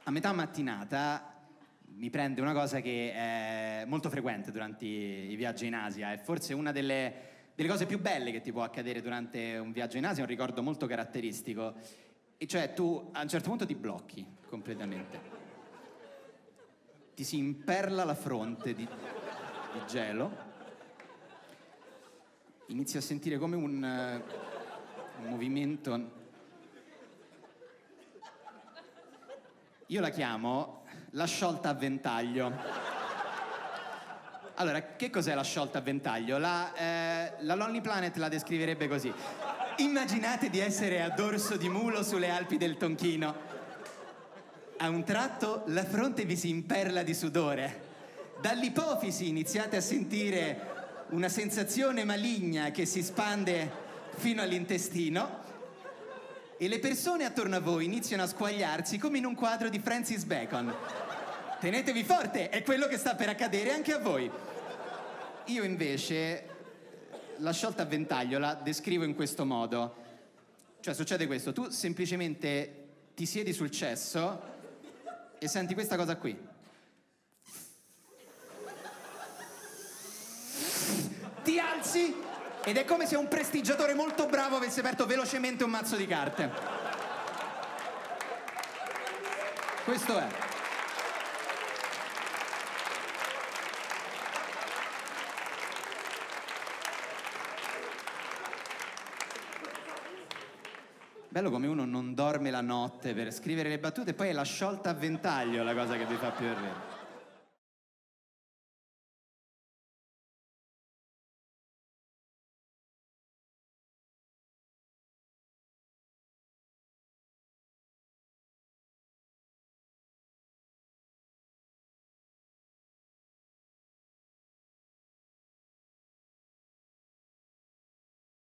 a metà mattinata mi prende una cosa che è molto frequente durante i viaggi in Asia. È forse una delle cose più belle che ti può accadere durante un viaggio in Asia, è un ricordo molto caratteristico. E cioè tu a un certo punto ti blocchi completamente. Ti si imperla la fronte di gelo. Inizi a sentire come un movimento. Io la chiamo la sciolta a ventaglio. Allora, che cos'è la sciolta a ventaglio? La Lonely Planet la descriverebbe così. Immaginate di essere a dorso di mulo sulle Alpi del Tonchino. A un tratto la fronte vi si imperla di sudore. Dall'ipofisi iniziate a sentire una sensazione maligna che si spande fino all'intestino e le persone attorno a voi iniziano a squagliarsi come in un quadro di Francis Bacon. Tenetevi forte, è quello che sta per accadere anche a voi. Io invece la sciolta a ventaglio la descrivo in questo modo. Cioè succede questo, tu semplicemente ti siedi sul cesso e senti questa cosa qui. Ti alzi ed è come se un prestigiatore molto bravo avesse aperto velocemente un mazzo di carte. Questo è. Bello come uno non dorme la notte per scrivere le battute e poi è la sciolta a ventaglio la cosa che vi fa più ridere.